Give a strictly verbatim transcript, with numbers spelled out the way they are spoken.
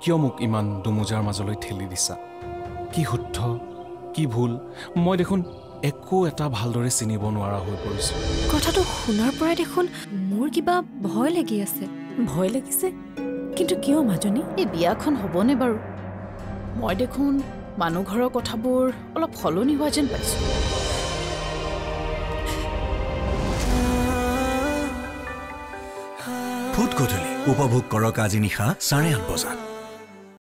কিয় মোক ইমান দুমোজাৰ মাজলৈ ঠেলি দিছা কি শুদ্ধ কি ভুল মই দেখোন একো এটা ভালদৰে চিনিব নোৱাৰা হৈ পৰিছো কথাটো শুনাৰ পৰাই দেখোন মোৰ কিবা ভয় লাগি আছে ভয় লাগিছে কিন্তু কিয় মাজনী এই বিয়াখন হ'বনে বাৰু মই দেখোন মানুহ ঘৰৰ কথাবোৰ অলপ সলনি হোৱা যেন পাইছো ফুট গধূলি উপভোগ কৰক আজি নিশা চাৰে আঠ বজাত